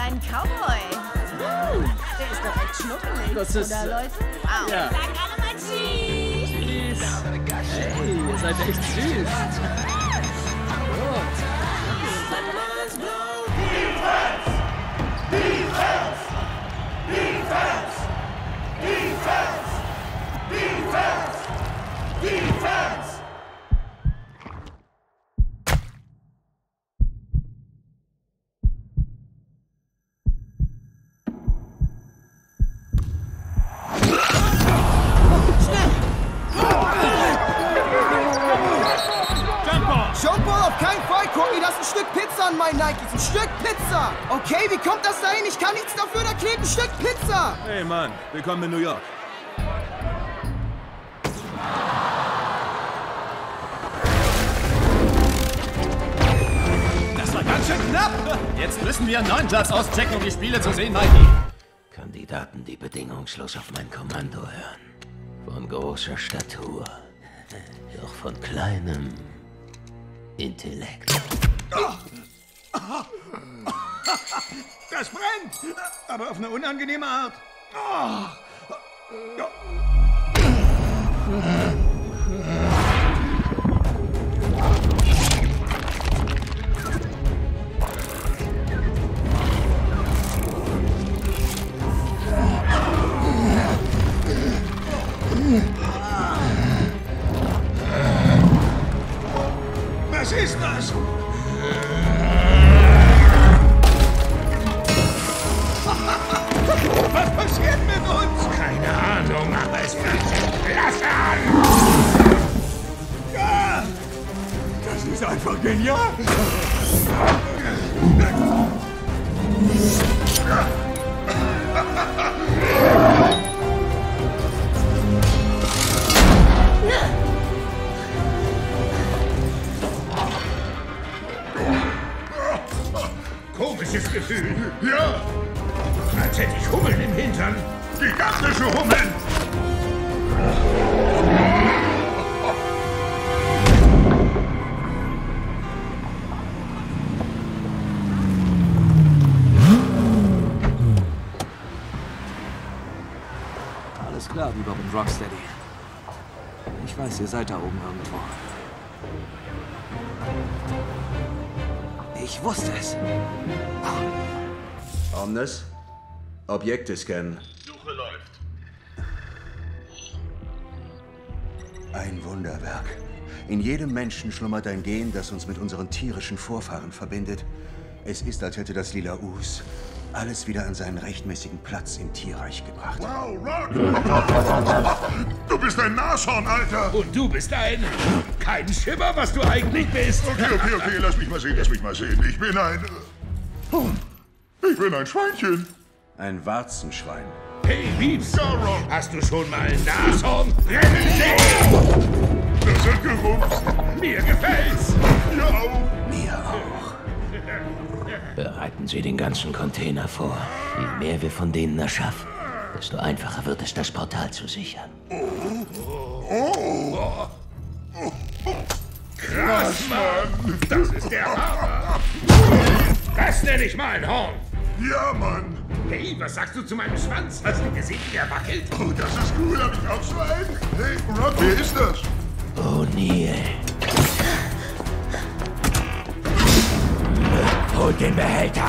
einen Cowboy. Der ist doch echt schnuckelig, Das ist, oder Leute? Wow. ja. Sag alle mal Cheese. Hey, ihr seid echt süß. Jumper, auf keinen Fall, Courtney, das ist ein Stück Pizza an meinen Nikes, ein Stück Pizza! Okay, wie kommt das dahin? Ich kann nichts dafür, da klebt ein Stück Pizza! Hey Mann, willkommen in New York. Das war ganz schön knapp. Jetzt müssen wir einen neuen Platz auschecken, um die Spiele zu sehen, Mikey. Kandidaten, die bedingungslos auf mein Kommando hören. Von großer Statur, doch von kleinem Intellekt. Das brennt, aber auf eine unangenehme Art. Was ist das? Was passiert mit uns? Keine Ahnung, aber es fühlt sich klasse an. Ja! Das ist einfach genial! Komisches Gefühl. Ja! Als hätte ich Hummeln im Hintern. Gigantische Hummeln! Alles klar, Bebop und Rocksteady. Ich weiß, ihr seid da oben irgendwo. Ich wusste es. Omnis? Objekte scannen. Suche läuft. Ein Wunderwerk. In jedem Menschen schlummert ein Gen, das uns mit unseren tierischen Vorfahren verbindet. Es ist, als hätte das Lila Us alles wieder an seinen rechtmäßigen Platz im Tierreich gebracht. Wow, Rock! Du bist ein Nashorn, Alter! Und du bist ein... kein Schimmer, was du eigentlich bist. Okay, lass mich mal sehen. Ich bin ein... Ich bin ein Schweinchen. Ein Warzenschwein. Hey, Beeps, Ja, Rock! hast du schon mal ein Nashorn rennen sehen? Das hat gerumst. Mir gefällt's. Ja, auch. Mir auch. Bereiten Sie den ganzen Container vor. Je mehr wir von denen erschaffen, desto einfacher wird es, das Portal zu sichern. Krass, Mann. Das ist der Hammer. Das nenne ich mal ein Horn. Ja, Mann. Hey, was sagst du zu meinem Schwanz? Hast du gesehen, wie der wackelt? Oh, das ist cool. Hab ich auch so einen? Hey, Rock, wer ist das? O'Neill. Hol den Behälter.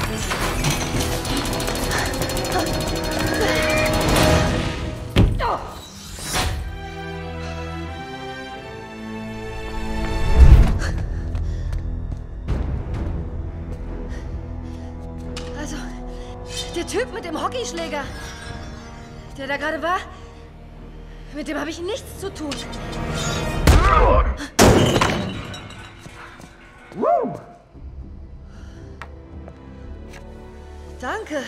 Also, der Typ mit dem Hockeyschläger, der da gerade war, mit dem habe ich nichts zu tun. Danke.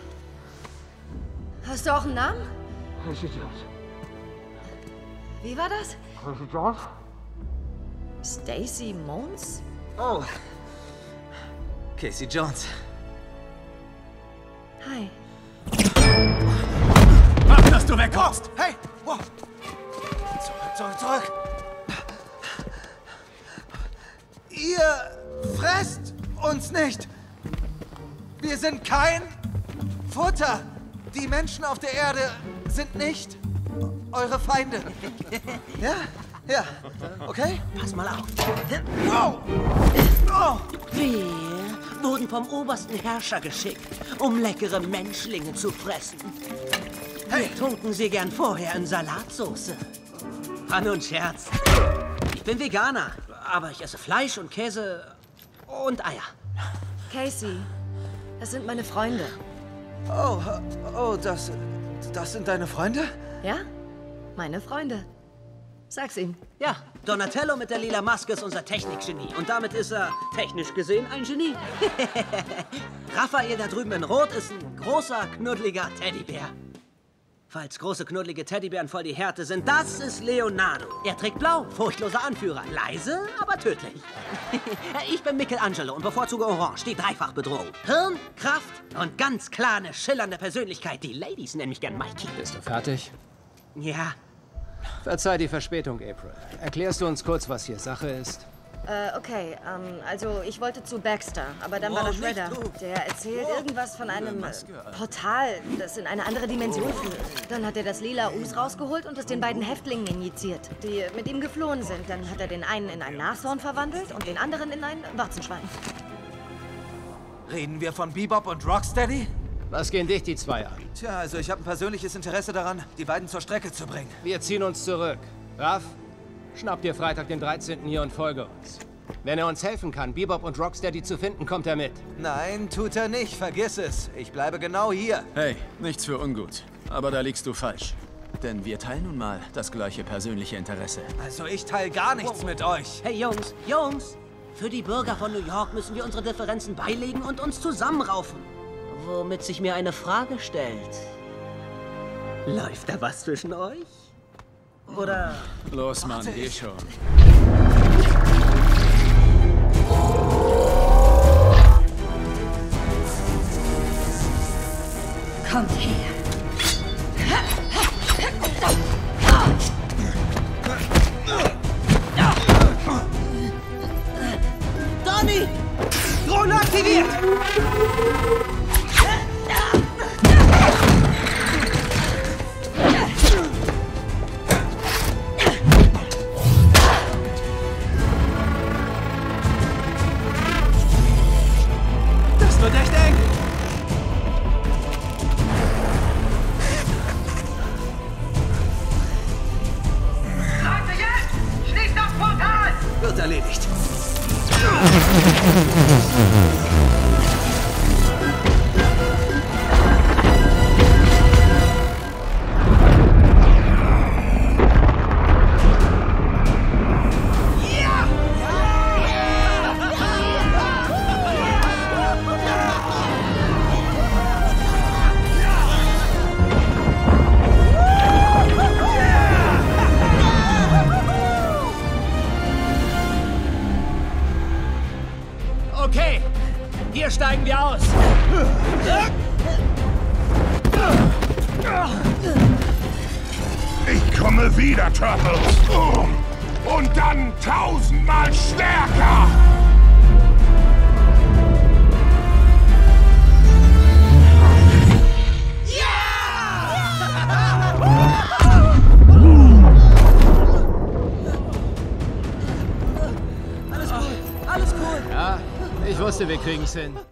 Hast du auch einen Namen? Casey Jones. Wie war das? Casey Jones? Stacy Mons? Oh. Casey Jones. Hi. Mach, dass du wegkommst. Hey! Wow. Zurück! Ihr fresst uns nicht! Wir sind kein Futter! Die Menschen auf der Erde sind nicht eure Feinde. Ja, ja. Okay? Pass mal auf. Oh! Oh! Wir wurden vom obersten Herrscher geschickt, um leckere Menschlinge zu fressen. Wir tunken sie gern vorher in Salatsauce. War nur ein Scherz. Ich bin Veganer, aber ich esse Fleisch und Käse und Eier. Casey, das sind meine Freunde. Oh, das sind deine Freunde? Ja? Meine Freunde. Sag's ihm. Ja, Donatello mit der lila Maske ist unser Technikgenie. Und damit ist er, technisch gesehen, ein Genie. Raphael da drüben in Rot ist ein großer, knuddeliger Teddybär. Falls große, knuddelige Teddybären voll die Härte sind, das ist Leonardo. Er trägt blau, furchtloser Anführer. Leise, aber tödlich. Ich bin Michelangelo und bevorzuge Orange, die Dreifachbedrohung. Hirn, Kraft und ganz klar eine schillernde Persönlichkeit. Die Ladies nennen mich gern Mikey. Bist du fertig? Ja. Verzeih die Verspätung, April. Erklärst du uns kurz, was hier Sache ist? Okay, also ich wollte zu Baxter, aber dann war da Shredder. Der erzählt irgendwas von einem Portal, das in eine andere Dimension führt. Dann hat er das lila Us rausgeholt und es den beiden Häftlingen injiziert, die mit ihm geflohen sind. Dann hat er den einen in ein Nashorn verwandelt und den anderen in ein Warzenschwein. Reden wir von Bebop und Rocksteady? Was gehen dich die zwei an? Tja, also ich habe ein persönliches Interesse daran, die beiden zur Strecke zu bringen. Wir ziehen uns zurück. Raff, schnapp dir Freitag den 13. hier und folge uns. Wenn er uns helfen kann, Bebop und Rocksteady zu finden, kommt er mit. Nein, tut er nicht. Vergiss es. Ich bleibe genau hier. Hey, nichts für ungut. Aber da liegst du falsch. Denn wir teilen nun mal das gleiche persönliche Interesse. Also ich teile gar nichts mit euch. Hey Jungs, für die Bürger von New York müssen wir unsere Differenzen beilegen und uns zusammenraufen. Womit sich mir eine Frage stellt. Läuft da was zwischen euch? Oder... Los, Mann, geh schon. Kommt her. Donny! Drohne aktiviert! Das wird echt eng. Leute, jetzt! Schließt das Portal! Wird erledigt. Okay, hier steigen wir aus. Ich komme wieder, Turtles. Und dann 1000-mal stärker. Alles cool. Ja, ich wusste, wir kriegen's hin.